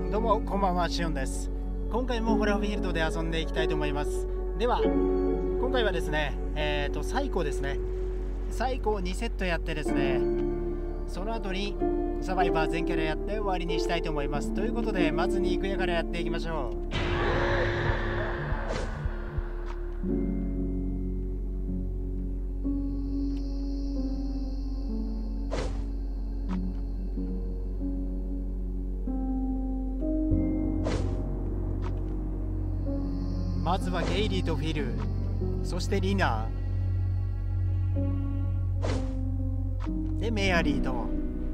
どうもこんばんは、シオンです。今回もホラーフィールドで遊んでいきたいと思います。では今回はですね最高ですね。最高2セットやってですね、その後にサバイバー全キャラやって終わりにしたいと思います。ということでまず肉屋からやっていきましょう。まずはゲイリーとフィル、そしてリナでメアリーと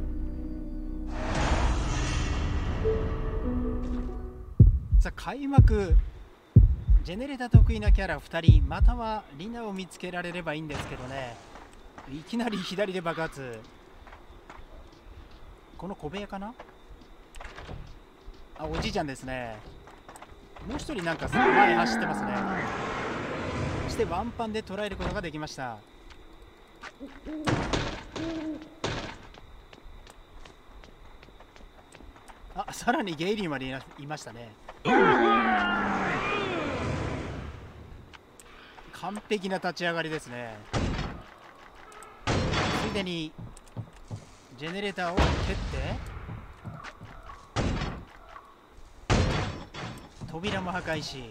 さあ開幕。ジェネレーター得意なキャラ2人またはリナを見つけられればいいんですけどね。いきなり左で爆発。この小部屋かなあ、おじいちゃんですね。もう一人なんか前走ってますね。そしてワンパンで捉えることができました。あ、さらにゲイリーまでいましたね。完璧な立ち上がりですね。ついでにジェネレーターを蹴って扉も破壊し、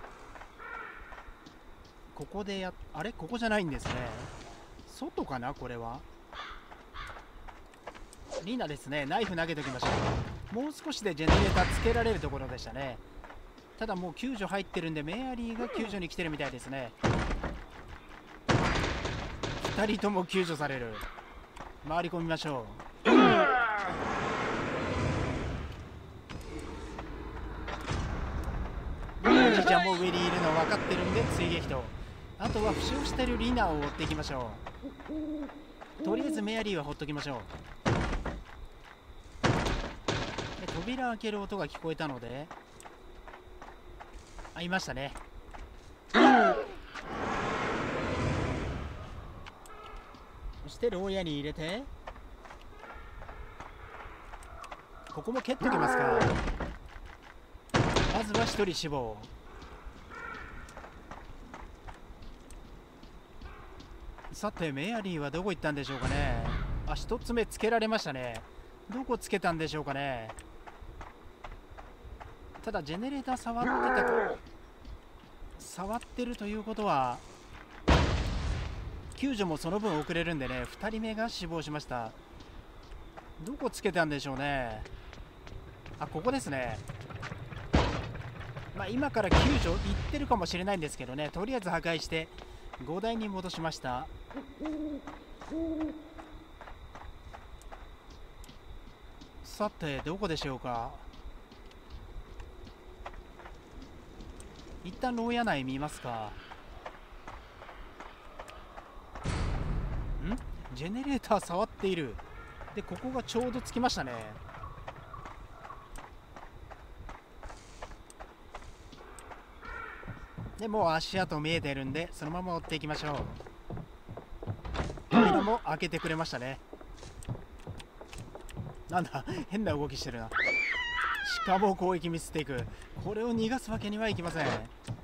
ここであれここじゃないんですね。外かなこれは。リナですね。ナイフ投げときましょう。もう少しでジェネレーターつけられるところでしたね。ただもう救助入ってるんでメアリーが救助に来てるみたいですね。2人とも救助される。回り込みましょう。おじいちゃんも上にいるの分かってるんで追撃と、あとは負傷してるリナを追っていきましょう。とりあえずメアリーはほっときましょう。で扉開ける音が聞こえたのでいましたね。そして牢屋に入れてここも蹴っときますか。まずは1人死亡。さてメアリーはどこ行ったんでしょうかね。あ、1つ目つけられましたね。どこつけたんでしょうかね。ただジェネレーター触ってるということは救助もその分遅れるんでね、2人目が死亡しました。どこつけたんでしょうね。あ、ここですね。まあ今から救助行ってるかもしれないんですけどね、とりあえず破壊して5台に戻しました。さてどこでしょうか。一旦牢屋内見ますか。ジェネレーター触っている。でここがちょうどつきましたね。でもう足跡見えてるんでそのまま追っていきましょう。扉も開けてくれましたね。なんだ変な動きしてるな。しかも攻撃ミスっていく。これを逃がすわけにはいきません。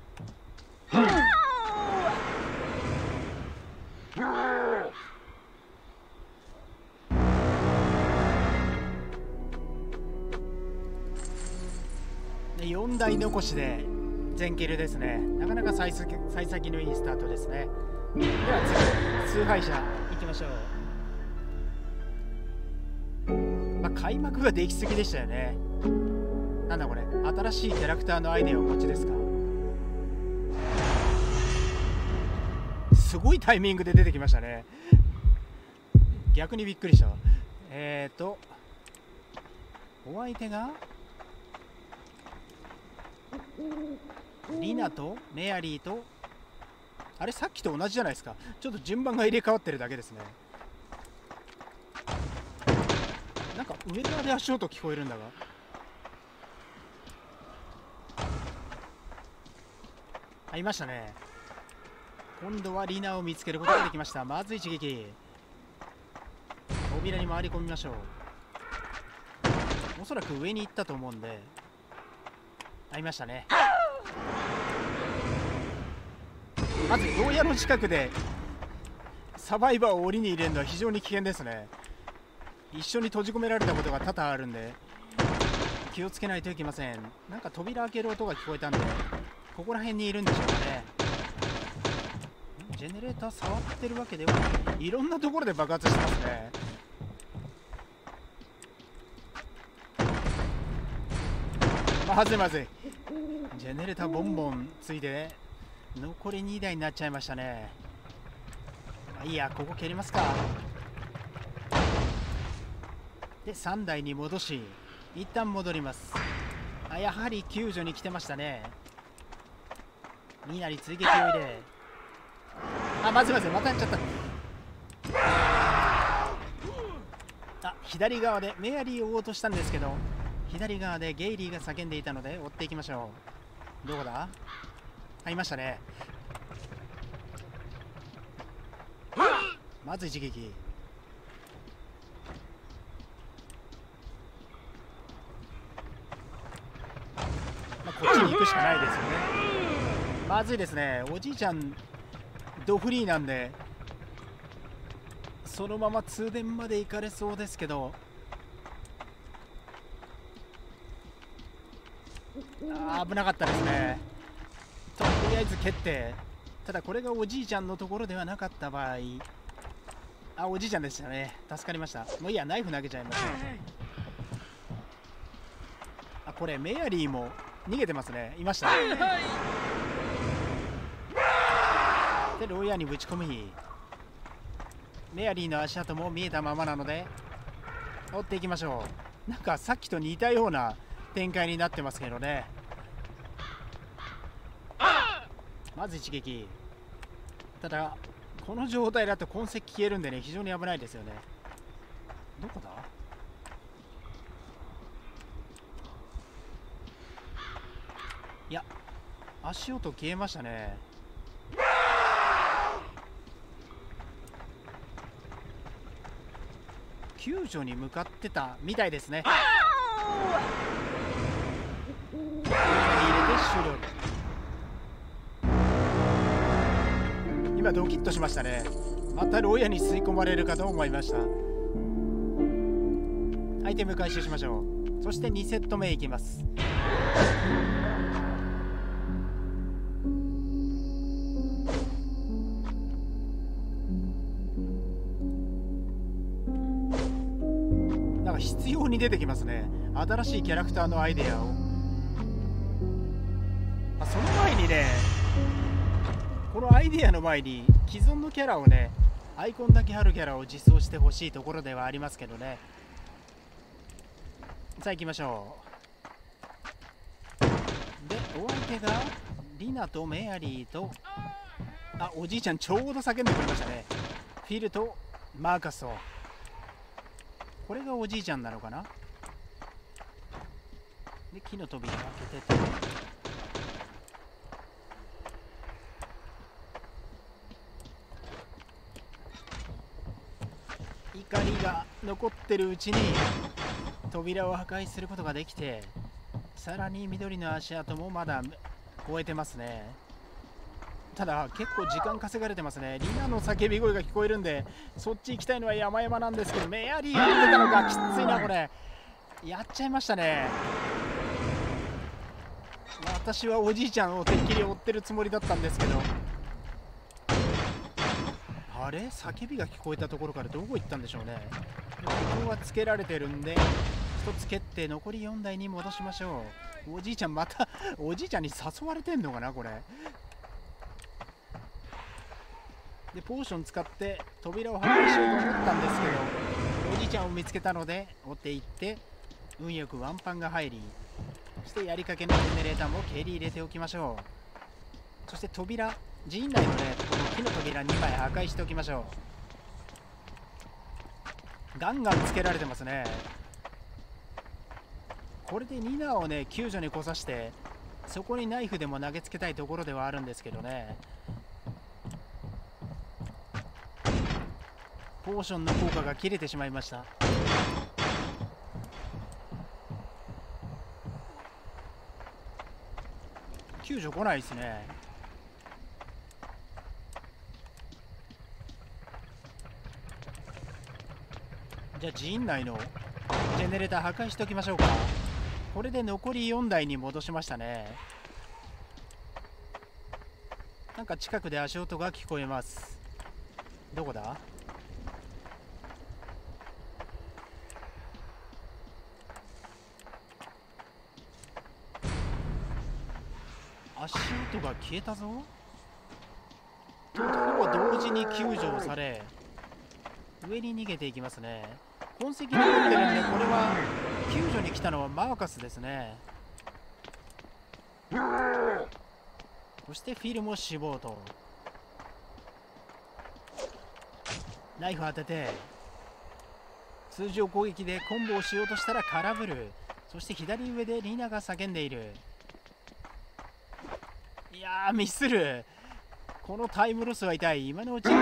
で4台残しで全キルですね。なかなか幸先のいいスタートですね。では次崇拝者行きましょう。まあ開幕ができすぎでしたよね。なんだこれ、新しいキャラクターのアイデアをお持ちですか。すごいタイミングで出てきましたね。逆にびっくりした。お相手がリナとメアリーと、あれさっきと同じじゃないですか。ちょっと順番が入れ替わってるだけですね。なんか上側で足音聞こえるんだが、いましたね。今度はリナを見つけることができました。まず一撃。扉に回り込みましょう。おそらく上に行ったと思うんで合いましたね。まず牢屋の近くでサバイバーを檻に入れるのは非常に危険ですね。一緒に閉じ込められたことが多々あるんで気をつけないといけません。なんか扉開ける音が聞こえたんでここら辺にいるんでしょうかね。ジェネレーター触ってるわけではない。いろんなところで爆発してますね。まずいまずい。ジェネレーターボンボンついて残り2台になっちゃいましたね。いいや、ここ蹴りますか。で3台に戻し一旦戻ります。やはり救助に来てましたね。みなり追撃を入れ、まずいまずい、またやっちゃった。左側でメアリーを追おうとしたんですけど左側でゲイリーが叫んでいたので追っていきましょう。どこだ。いましたね。まず一撃。こっちに行くしかないですよね。まずいですね。おじいちゃんドフリーなんでそのまま通電まで行かれそうですけど、危なかったですね。とりあえず蹴って、ただこれがおじいちゃんのところではなかった場合、おじいちゃんでしたね。助かりました。もういいや、ナイフ投げちゃいます。これメアリーも逃げてますね。いました。で牢屋にぶち込み、メアリーの足跡も見えたままなので追っていきましょう。なんかさっきと似たような展開になってますけどね。まず一撃。ただこの状態だと痕跡消えるんでね、非常に危ないですよね。どこだ。いや、足音消えましたね。救助に向かってたみたいですね。入れて終了。今ドキッとしましたね。また牢屋に吸い込まれるかと思いました。アイテム回収しましょう。そして2セット目いきます。なんか必要に出てきますね。新しいキャラクターのアイデアを。その前にね、このアイデアの前に既存のキャラをね、アイコンだけあるキャラを実装してほしいところではありますけどね。さあ行きましょう。でお相手がリナとメアリーとおじいちゃんちょうど叫んでくれましたね。フィルとマーカスを。これがおじいちゃんなのかな。で木の扉開けてて、怒りが残ってるうちに扉を破壊することができて、さらに緑の足跡もまだ終えてますね。ただ結構時間稼がれてますね。リナの叫び声が聞こえるんでそっち行きたいのは山々なんですけど、メアリーが出てたのか。きついなこれ。やっちゃいましたね。私はおじいちゃんをてっきり追ってるつもりだったんですけど、あれ叫びが聞こえたところからどこ行ったんでしょうね。ここはつけられてるんで1つ蹴って残り4台に戻しましょう。おじいちゃんまたおじいちゃんに誘われてんのかなこれで。ポーション使って扉を破壊しようと思ったんですけど、おじいちゃんを見つけたので追っていって運よくワンパンが入り、そしてやりかけのジェネレーターも蹴り入れておきましょう。そして扉、寺院内のねこの木の扉2枚破壊しておきましょう。ガンガンつけられてますね。これでニナをね救助に来さしてそこにナイフでも投げつけたいところではあるんですけどね。ポーションの効果が切れてしまいました。 救助来ないですね。じゃあ寺院内のジェネレーター破壊しておきましょうか。これで残り4台に戻しましたね。なんか近くで足音が聞こえます。どこだ？足音が消えたぞ。とほぼ同時に救助をされ、上に逃げていきますね。痕跡残ってるんで、これは救助に来たのはマーカスですね。そしてフィルも死亡と。ナイフ当てて通常攻撃でコンボをしようとしたら空振る。そして左上でリナが叫んでいる。いやーミスる。このタイムロスは痛い。今のうちに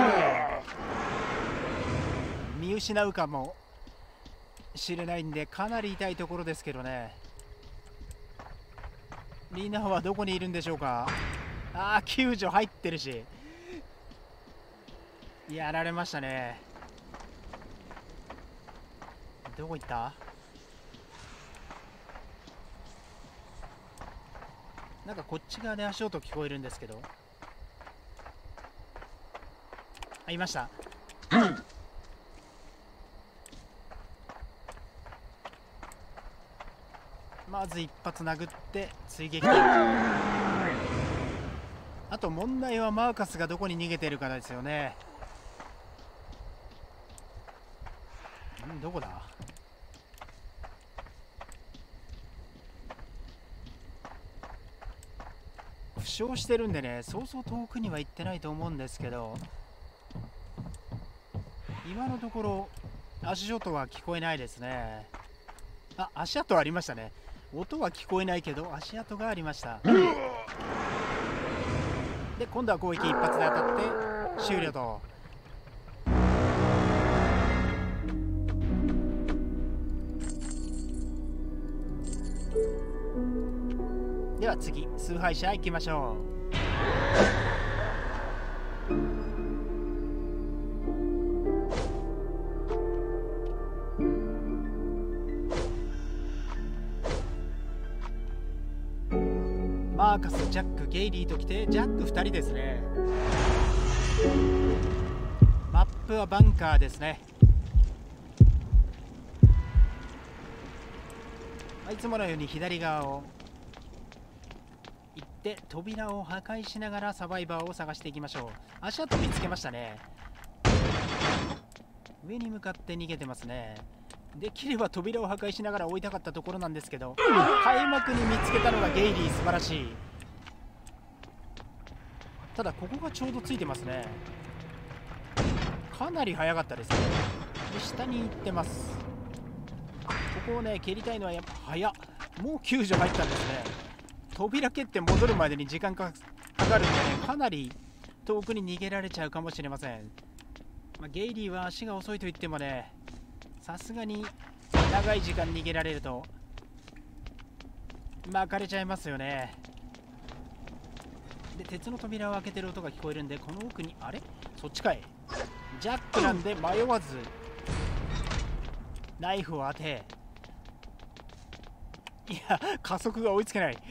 見失うかもしれないんで、かなり痛いところですけどね。リナはどこにいるんでしょうか。ああ、救助入ってるし、やられましたね。どこ行った？なんかこっち側で足音聞こえるんですけど。あ、いました。まず一発殴って追撃。あと問題はマーカスがどこに逃げてるかですよね。どこだ？負傷してるんでね、そうそう遠くには行ってないと思うんですけど、今のところ足音は聞こえないですね。あ、足跡ありましたね。音は聞こえないけど足跡がありました。で今度は攻撃一発で当たって終了と。では次、崇拝者行きましょう。マーカス、ジャック、ゲイリーときて、ジャック2人ですね。マップはバンカーですね。いつものように左側を行って扉を破壊しながらサバイバーを探していきましょう。足跡見つけましたね。上に向かって逃げてますね。できれば扉を破壊しながら追いたかったところなんですけど、開幕に見つけたのがゲイリー、素晴らしい。ただここがちょうどついてますね。かなり早かったですね。で下に行ってます。ここをね蹴りたいのはやっぱ早っ。もう救助入ったんですね。扉蹴って戻るまでに時間かかるんでね、かなり遠くに逃げられちゃうかもしれません。ゲイリーは足が遅いと言ってもね、さすがに長い時間逃げられると巻かれちゃいますよね。で鉄の扉を開けてる音が聞こえるんで、この奥に、あれそっちかい。ジャックなんで迷わずナイフを当て、いや加速が追いつけない。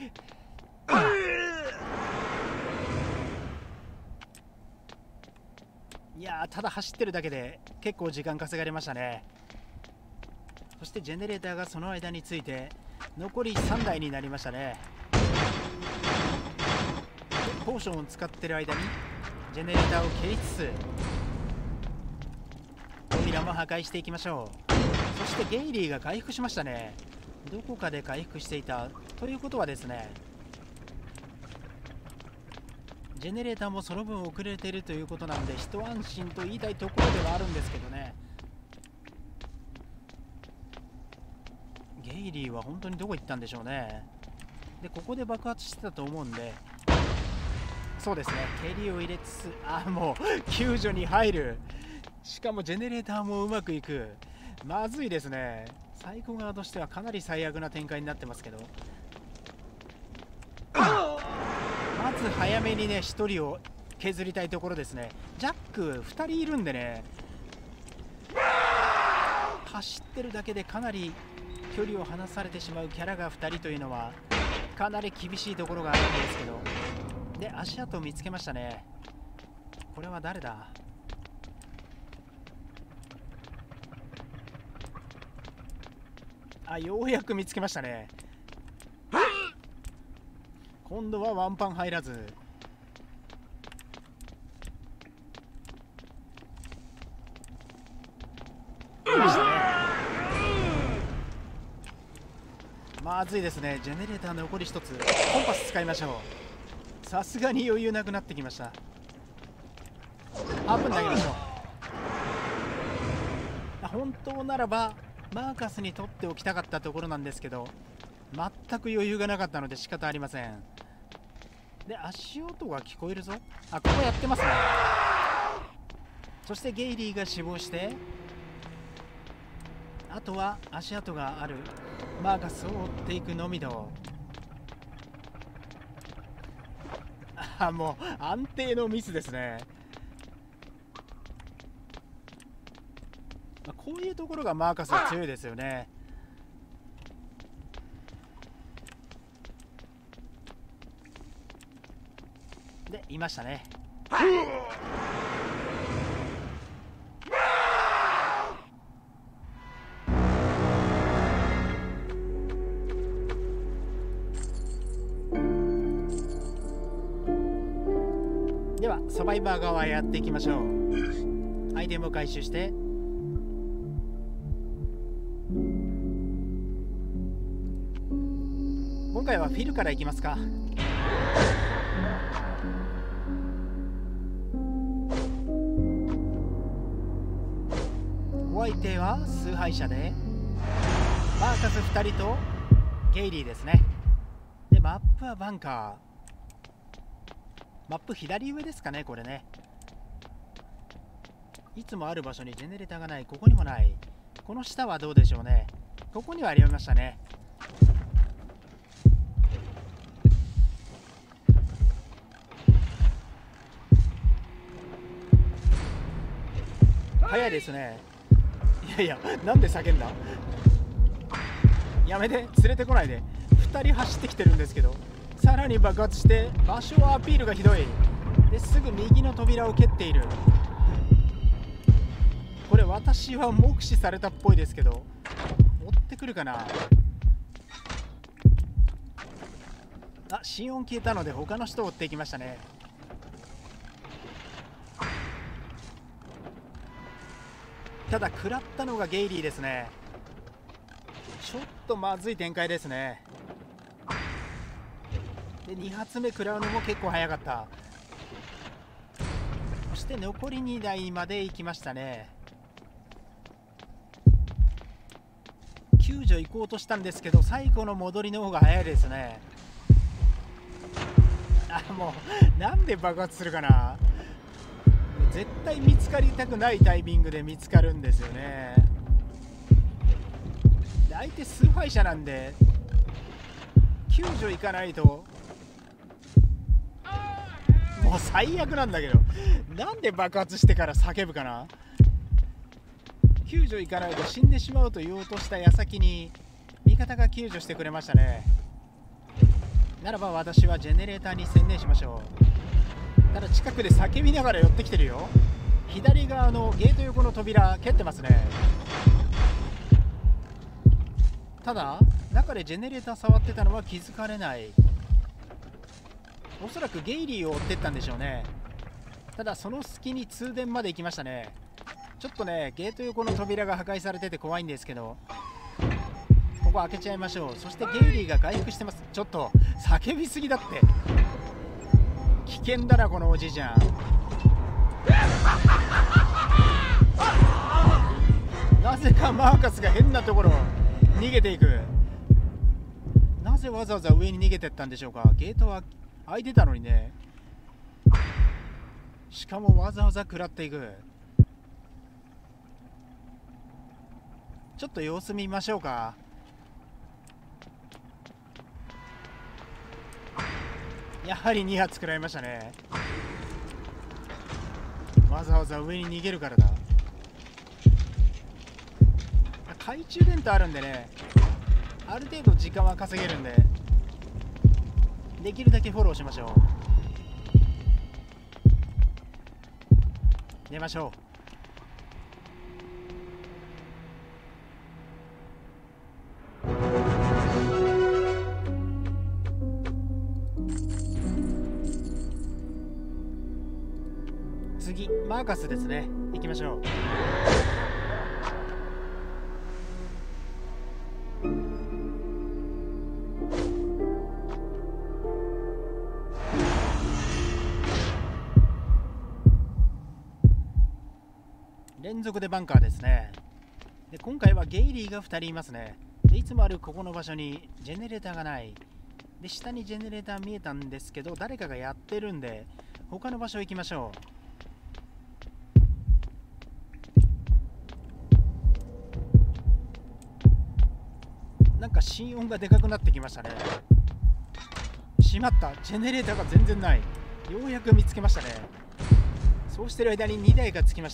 いやただ走ってるだけで結構時間稼がれましたね。そしてジェネレーターがその間について残り3台になりましたね。ポーションを使ってる間にジェネレーターを蹴りつつ扉も破壊していきましょう。そしてゲイリーが回復しましたね。どこかで回復していたということはですね、ジェネレーターもその分遅れているということなんで、一安心と言いたいところではあるんですけどね。ゲイリーは本当にどこ行ったんでしょうね。でここで爆発してたと思うんで、そうですね、蹴りを入れつつ、もう救助に入る。しかもジェネレーターもうまくいく。まずいですね。サイコ側としてはかなり最悪な展開になってますけど、 つ早めにね1人を削りたいところですね。ジャック2人いるんでね、走ってるだけでかなり距離を離されてしまうキャラが2人というのはかなり厳しいところがあるんですけど、で足跡を見つけましたね。これは誰だ。あ、ようやく見つけましたね。今度はワンパン入らず。いましたね。まずいですね。ジェネレーター残り1つ。コンパス使いましょう。さすがに余裕なくなってきました。アップに投げましょう。本当ならばマーカスに取っておきたかったところなんですけど、全く余裕がなかったので仕方ありません。で足音が聞こえるぞ。あ、ここやってますね。そしてゲイリーが死亡して、あとは足跡があるマーカスを追っていくのみと。あ、もう安定のミスですね。こういうところがマーカスは強いですよね。でいましたね。ではサバイバー側へやっていきましょう。アイテムを回収して、今回はフィルから行きますか。お相手は崇拝者でマーカス2人とゲイリーですね。でマップはバンカー。マップ左上ですかね、これね。いつもある場所にジェネレーターがない。ここにもない。この下はどうでしょうね。ここにはありましたね。早いですね。いやいや、なんで叫んだ。やめて、連れてこないで。2人走ってきてるんですけど、さらに爆発して場所アピールがひどい。ですぐ右の扉を蹴っている。これ私は目視されたっぽいですけど、追ってくるかな。あ、心音消えたので他の人を追っていきましたね。ただ食らったのがゲイリーですね。ちょっとまずい展開ですね。で2発目食らうのも結構早かった。そして残り2台まで行きましたね。救助行こうとしたんですけど、最後の戻りの方が早いですね。あ、もうなんで爆発するかな。絶対見つかりたくないタイミングで見つかるんですよね。で相手崇拝者なんで救助行かないともう最悪なんだけど、なんで爆発してから叫ぶかな。救助行かないと死んでしまうと言おうとした矢先に味方が救助してくれましたね。ならば私はジェネレーターに専念しましょう。ただ近くで叫びながら寄ってきてるよ。左側のゲート横の扉蹴ってますね。ただ中でジェネレーター触ってたのは気づかれない。おそらくゲイリーを追ってったんでしょうね。ただその隙に通電まで行きましたね。ちょっとねゲート横の扉が破壊されてて怖いんですけど、ここ開けちゃいましょう。そしてゲイリーが回復してます。ちょっと叫びすぎだって。危険だなこのおじいちゃん。なぜかマーカスが変なところ逃げていく。なぜわざわざ上に逃げてったんでしょうか。ゲートは開いてたのにね。しかもわざわざ食らっていく。ちょっと様子見ましょうか。 やはり2発食らいましたね。わざわざ上に逃げるからだ。懐中電灯あるんでね、ある程度時間は稼げるんで、できるだけフォローしましょう。出ましょう。次マーカスですね。行きましょう。連続でバンカーですね。で今回はゲイリーが2人いますね。でいつもあるここの場所にジェネレーターがない。で下にジェネレーター見えたんですけど、誰かがやってるんで他の場所行きましょう。なんか心音がでかくなってきましたね。しまった、ジェネレーターが全然ない。ようやく見つけましたね。そうしてる間に2台がつきました。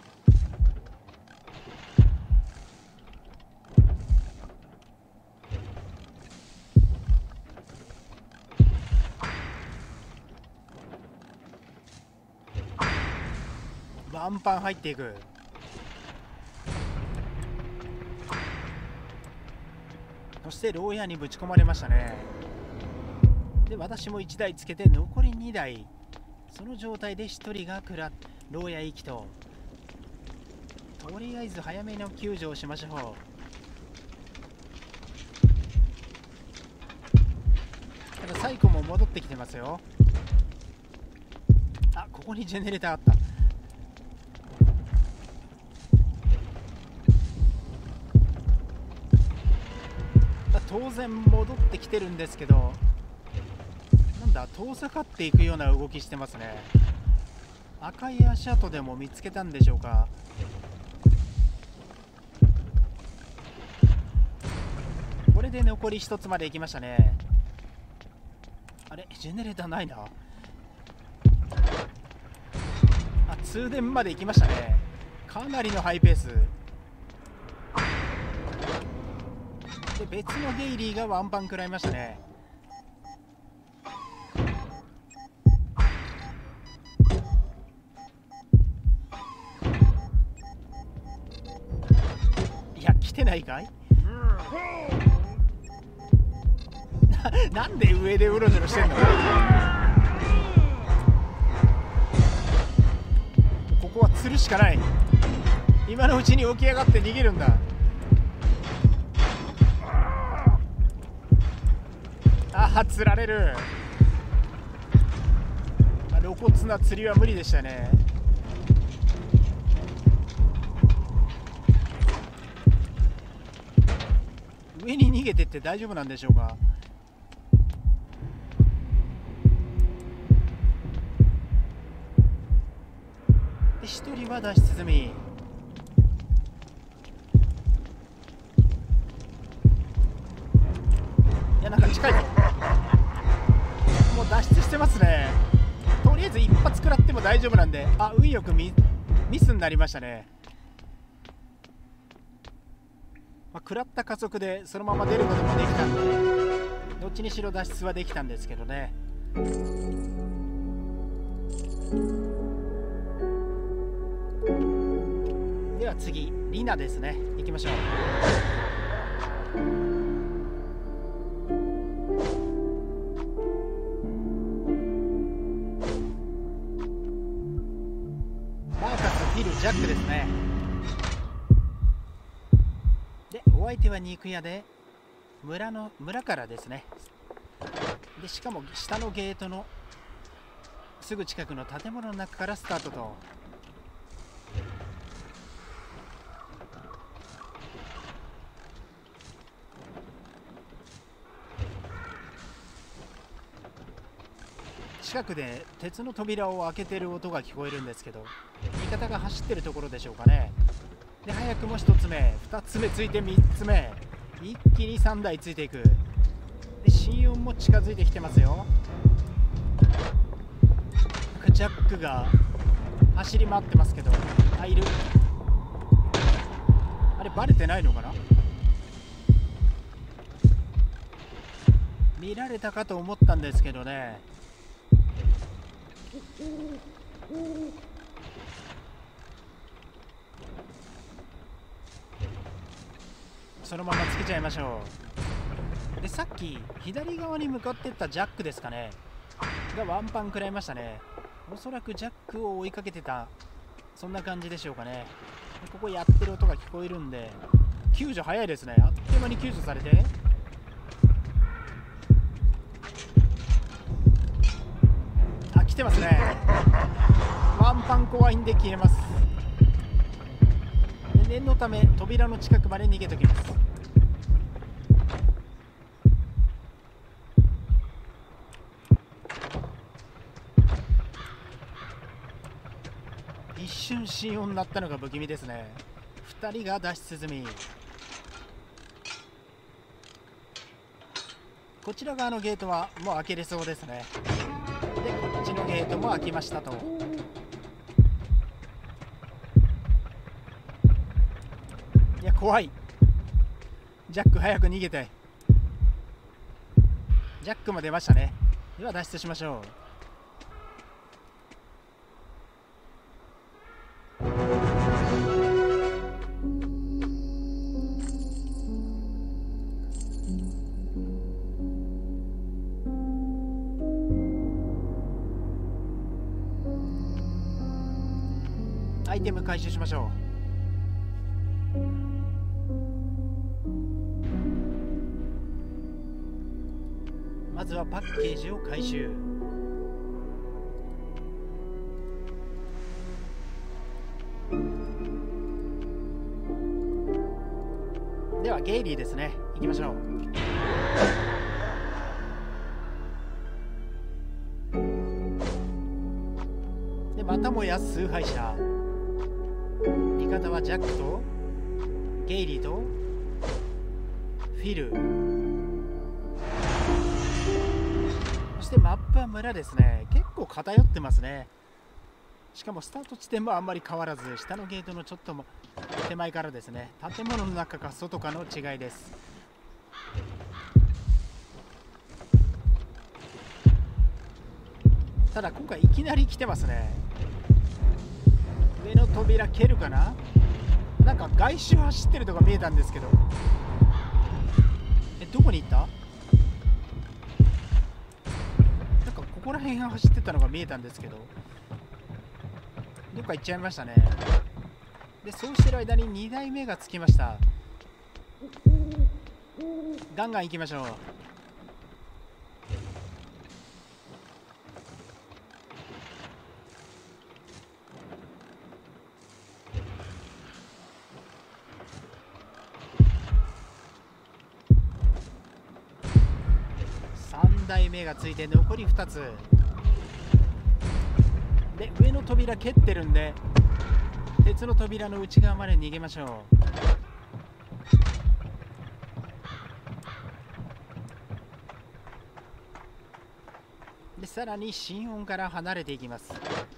ワンパン入っていく。そして牢屋にぶち込まれましたね。で私も1台つけて残り2台、その状態で1人が牢屋行きと。とりあえず早めの救助をしましょう。ただサイコも戻ってきてますよ。あ、ここにジェネレーターあった。当然戻ってきてるんですけど、なんだ遠ざかっていくような動きしてますね。赤い足跡でも見つけたんでしょうか。これで残り1つまで行きましたね。あれジェネレーターないな。あ、通電まで行きましたね。かなりのハイペースで、別のゲイリーがワンパン食らいましたね。いや来てないかいなんで上でうろちょろしてんの。ここは釣るしかない。今のうちに起き上がって逃げるんだ。あ、釣られる。露骨な釣りは無理でしたね。上に逃げてって大丈夫なんでしょうか。で1人は脱出済み。いやなんか近いぞ。もう脱出してますね。とりあえず一発食らっても大丈夫なんで。あ、運よくミスになりましたね。食らった加速でそのまま出ることもできたんで、どっちにしろ脱出はできたんですけどね。では次リナですね。行きましょう。マーカス、フィル、ジャックですね。でお相手は肉屋で村からですね。でしかも下のゲートのすぐ近くの建物の中からスタートと。近くで鉄の扉を開けてる音が聞こえるんですけど、味方が走ってるところでしょうかね。で早くも1つ目2つ目ついて3つ目、一気に3台ついていく。で心音も近づいてきてますよ。 ジャックが走り回ってますけど、あ、いる。あれバレてないのかな。見られたかと思ったんですけどね。そのままつけちゃいましょう。で、さっき左側に向かってったジャックですかねがワンパン食らいましたね。おそらくジャックを追いかけてた、そんな感じでしょうかね。でここやってる音が聞こえるんで、救助早いですね。あっという間に救助されて、あ、来てますね。ワンパン怖いんで消えます。で念のため扉の近くまで逃げときます。一瞬心音になったのが不気味ですね。2人が脱出済み。こちら側のゲートはもう開けれそうですね。でこっちのゲートも開きましたと。いや怖い。ジャック早く逃げて。ジャックも出ましたね。では脱出しましょう。アイテム回収しましょう。まずはパッケージを回収。ではゲイリーですね、行きましょう。でまたもや崇拝者。味方はジャックとゲイリーとフィル、そしてマップは村ですね。結構偏ってますね。しかもスタート地点もあんまり変わらず、下のゲートのちょっと手前からですね。建物の中か外かの違いです。ただ今回いきなり来てますね。上の扉蹴るかな。なんか外周走ってるとか見えたんですけど、どこに行った。なんかここら辺走ってたのが見えたんですけど、どっか行っちゃいましたね。でそうしてる間に2台目がつきました。ガンガン行きましょう。3台目がついて残り2つで、上の扉蹴ってるんで鉄の扉の内側まで逃げましょう。でさらに心音から離れていきます。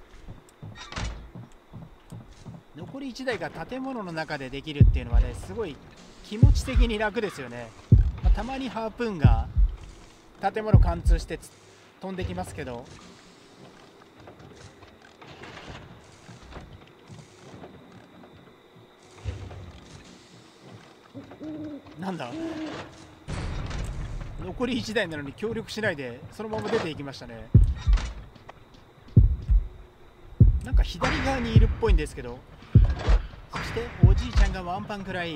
残り1台が建物の中でできるっていうのはね、すごい気持ち的に楽ですよね。たまにハープーンが建物貫通して飛んできますけど、なんだ、残り1台なのに協力しないでそのまま出ていきましたね。なんか左側にいるっぽいんですけど、そしておじいちゃんがワンパンくらい。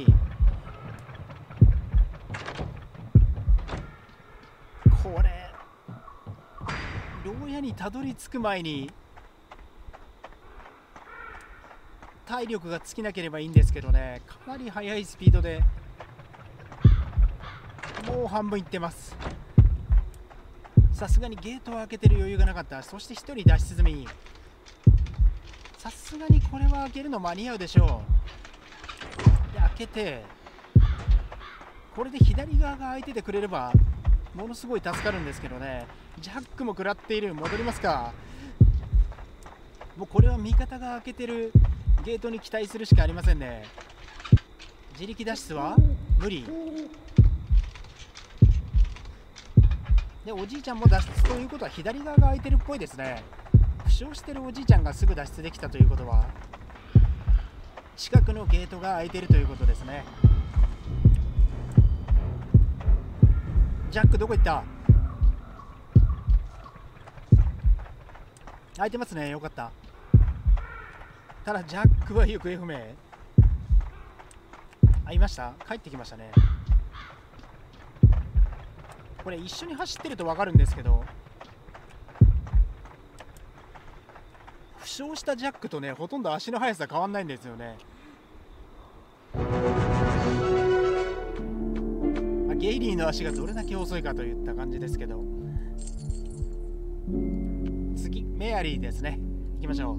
これ牢屋にたどり着く前に体力が尽きなければいいんですけどね、かなり速いスピードでもう半分いってます。さすがにゲートを開けてる余裕がなかった。そして1人脱出済み。さすがにこれは開けるの間に合うでしょう。で開けて、これで左側が開いててくれればものすごい助かるんですけどね。ジャックも食らっている。戻りますか。もうこれは味方が開けてるゲートに期待するしかありませんね。自力脱出は無理で、おじいちゃんも脱出ということは左側が空いてるっぽいですね。負傷してるおじいちゃんがすぐ脱出できたということは近くのゲートが開いてるということですね。ジャックどこ行った。開いてますね。よかった。ただジャックは行方不明。いました。帰ってきましたね。これ一緒に走ってると分かるんですけど、負傷したジャックとね、ほとんど足の速さ変わんないんですよね。ゲイリーの足がどれだけ遅いかといった感じですけど、次メアリーですね。行きましょう。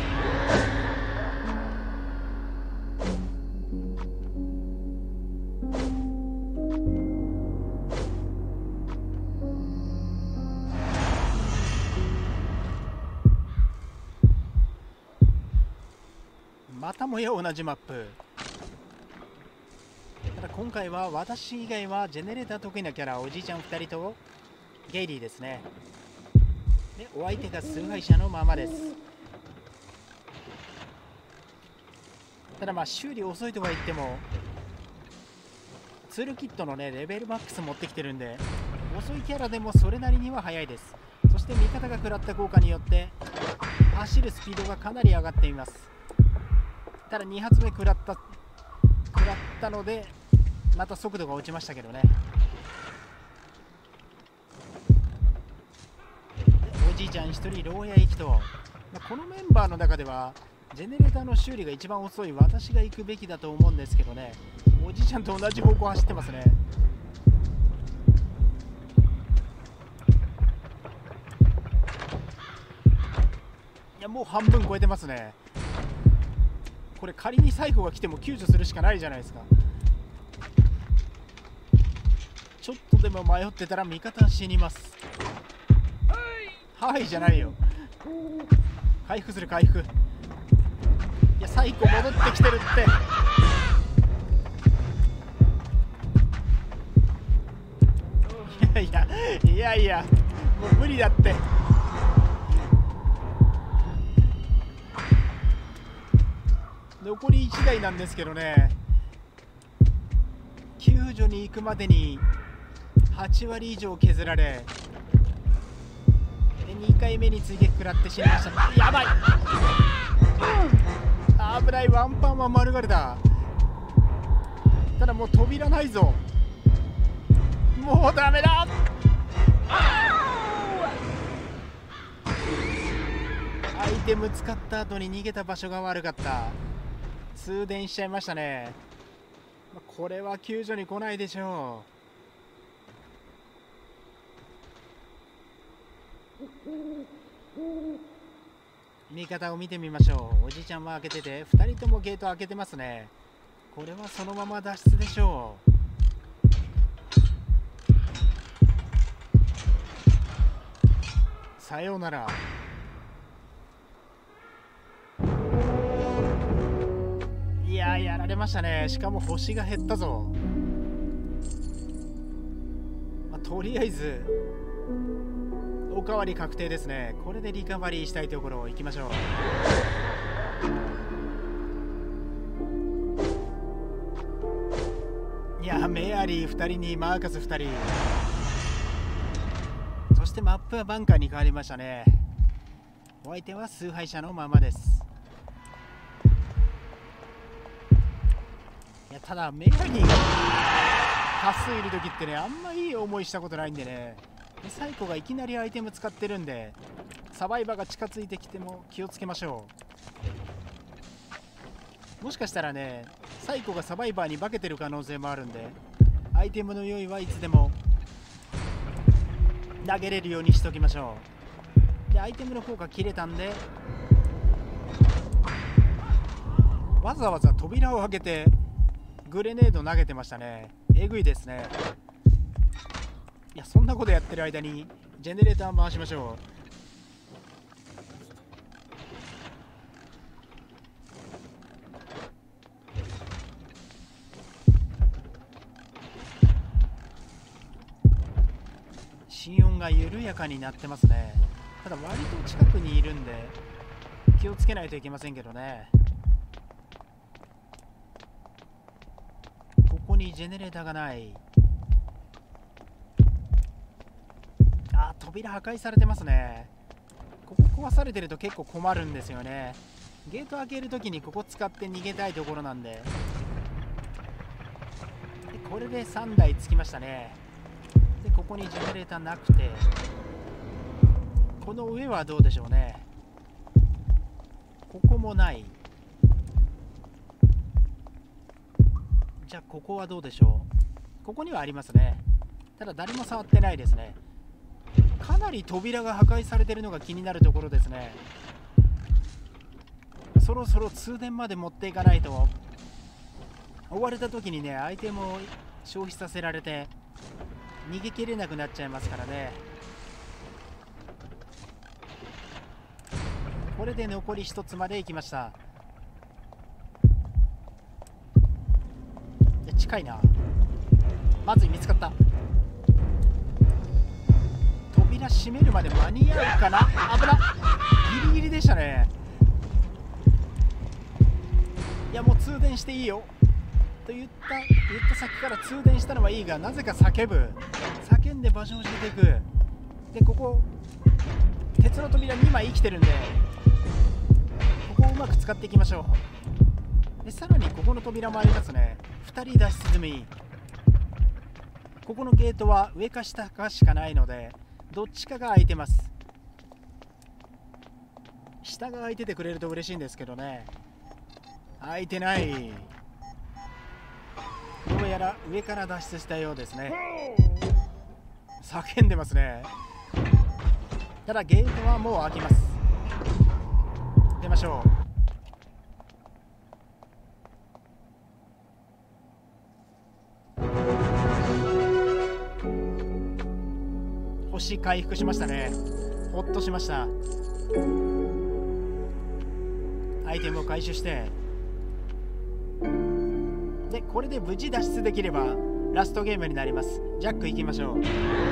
またもや同じマップ。ただ今回は私以外はジェネレーター得意なキャラ、おじいちゃん2人とゲイリーですね。で、お相手が崇拝者のままです。ただまあ修理遅いとは言ってもツールキットのねレベルマックス持ってきてるんで、遅いキャラでもそれなりには速いです。そして味方が食らった効果によって走るスピードがかなり上がっています。ただ2発目食らったのでまた速度が落ちましたけどね。おじいちゃん1人牢屋へ行きと、このメンバーの中ではジェネレーターの修理が一番遅い私が行くべきだと思うんですけどね。おじいちゃんと同じ方向走ってますね。いやもう半分超えてますね。これ仮にサイコが来ても救助するしかないじゃないですか。ちょっとでも迷ってたら味方は死にます。はいじゃないよ。回復する回復。いやサイコ戻ってきてるって。いやもう無理だって。残り1台なんですけどね、救助に行くまでに8割以上削られ、で2回目に追撃食らって死にました。やばい、危ない。ワンパンは免れた。ただもう扉ないぞ。もうダメだ。アイテム使った後に逃げた場所が悪かった。通電しちゃいましたね。これは救助に来ないでしょう。味方を見てみましょう。おじいちゃんも開けてて2人ともゲート開けてますね。これはそのまま脱出でしょう。さようなら。いややられましたね。しかも星が減ったぞ。とりあえずおかわり確定ですね。これでリカバリーしたいところ行きましょう。いやメアリー2人にマーカス2人、そしてマップはバンカーに変わりましたね。お相手は崇拝者のままです。いやただメアリーが多数いる時ってね、あんまいい思いしたことないんでね。でサイコがいきなりアイテム使ってるんで、サバイバーが近づいてきても気をつけましょう。もしかしたらねサイコがサバイバーに化けてる可能性もあるんで、アイテムの用意はいつでも投げれるようにしておきましょう。でアイテムの効果切れたんで、わざわざ扉を開けてグレネード投げてましたね。えぐいですね。 いや、そんなことやってる間にジェネレーター回しましょう。心音が緩やかになってますね。ただ割と近くにいるんで気をつけないといけませんけどね。ここにジェネレーターがない。あ、扉破壊されてますね。ここ壊されてると結構困るんですよね。ゲート開けるときにここ使って逃げたいところなんで。これで3台つきましたね。でここにジェネレーターなくて、この上はどうでしょうね。ここもない。じゃあここはどうでしょう。ここにはありますね。ただ誰も触ってないですね。かなり扉が破壊されてるのが気になるところですね。そろそろ通電まで持っていかないと、追われた時にね、アイテムを消費させられて逃げきれなくなっちゃいますからね。これで残り1つまで行きました。近いな。まず見つかった。扉閉めるまで間に合うかな。危なっ、ギリギリでしたね。いや、もう通電していいよと言った先から通電したのはいいが、なぜか叫んで場所を教えていく。でここ鉄の扉2枚生きてるんで、ここをうまく使っていきましょう。でさらにここの扉もありますね。2人脱出済み。ここのゲートは上か下かしかないので、どっちかが開いてます。下が開いててくれると嬉しいんですけどね。開いてない。どうやら上から脱出したようですね。叫んでますね。ただゲートはもう開きます。出ましょう。星回復しましたね。ほっとしました。アイテムを回収して、でこれで無事脱出できればラストゲームになります。ジャック行きましょう。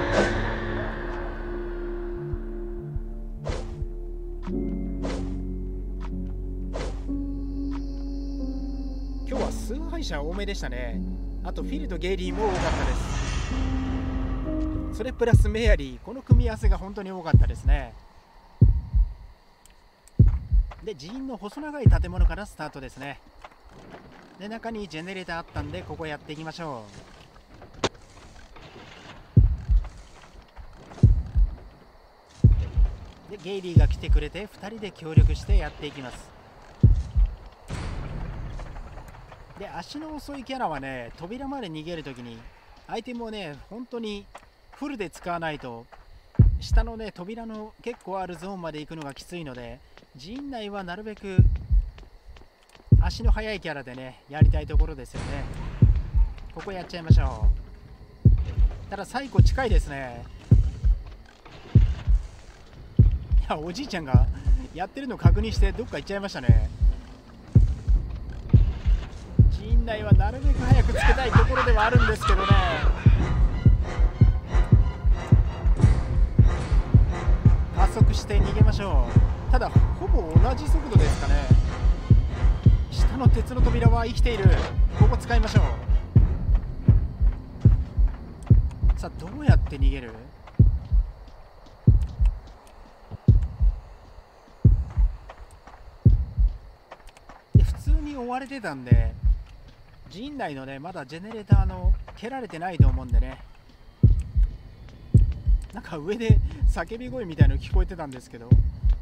今日は崇拝者多めでしたね。あとフィルとゲイリーも多かったです。それプラスメアリー、この組み合わせが本当に多かったですね。で寺院の細長い建物からスタートですね。で中にジェネレーターあったんで、ここやっていきましょう。でゲイリーが来てくれて2人で協力してやっていきます。で足の遅いキャラはね、扉まで逃げるときにアイテムをね本当にフルで使わないと、下のね扉の結構あるゾーンまで行くのがきついので、寺院内はなるべく足の速いキャラでねやりたいところですよね。ここやっちゃいましょう。ただ最後近いですね。いや、おじいちゃんがやってるの確認してどっか行っちゃいましたね。寺院内はなるべく早くつけたいところではあるんですけどね。加速して逃げましょう。ただほぼ同じ速度ですかね。下の鉄の扉は生きている。ここ使いましょう。さあどうやって逃げる。で普通に追われてたんで、寺院内のねまだジェネレーターの蹴られてないと思うんでね、なんか上で叫び声みたいの聞こえてたんですけど、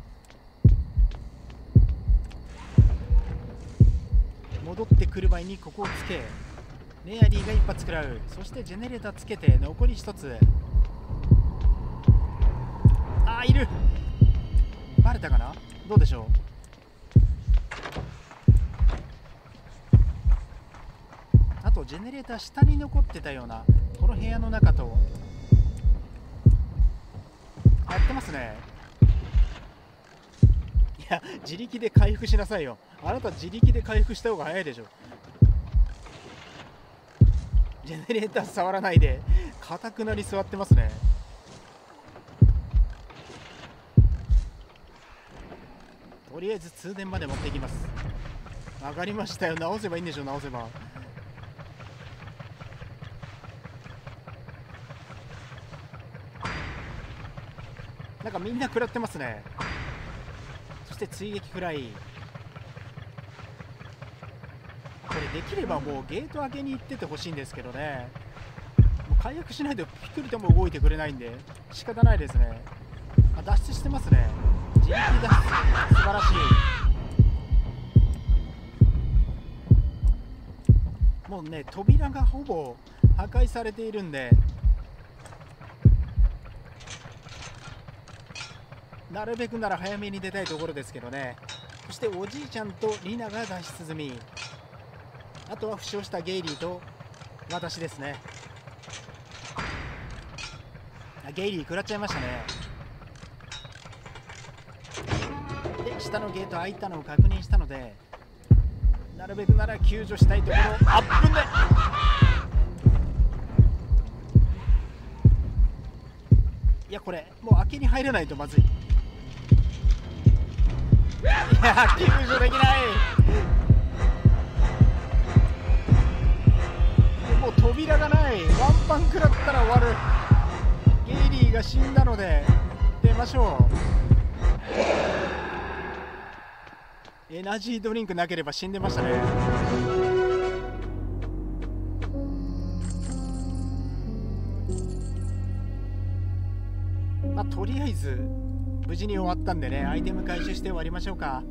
戻ってくる前にここをつけ、メアリーが一発食らう。そしてジェネレーターつけて残り1つ。あーいる。バレたかな。どうでしょう。あとジェネレーター下に残ってたような、この部屋の中とやってますね。いや、自力で回復しなさいよ。あなた自力で回復した方が早いでしょ。ジェネレーター触らないでかたくなに座ってますね。とりあえず通電まで持っていきます。上がりましたよ。直せばいいんでしょ。直せば。なんかみんな食らってますね。そして追撃フライ。これできればもうゲート開けに行っててほしいんですけどね。もう解約しないとピクリとも動いてくれないんで仕方ないですね。あ、脱出してますね。自力脱出、素晴らしい。もうね、扉がほぼ破壊されているんで、なるべくなら早めに出たいところですけどね。そしておじいちゃんとリナが脱出済み。あとは負傷したゲイリーと私ですね。ゲイリー食らっちゃいましたね。で、下のゲート開いたのを確認したので、なるべくなら救助したいところ。あっぶね。いや、これもう開けに入らないとまずい。いや、救助できない。もう扉がない。ワンパン食らったら終わる。ゲイリーが死んだので出ましょう。エナジードリンクなければ死んでましたね。まあとりあえず無事に終わったんでね、アイテム回収して終わりましょうか。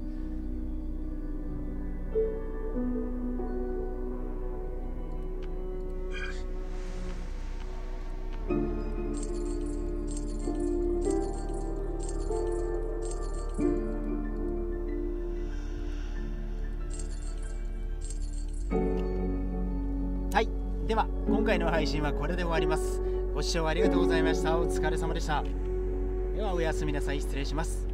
はい、では今回の配信はこれで終わります。ご視聴ありがとうございました。お疲れ様でした。ではおやすみなさい。失礼します。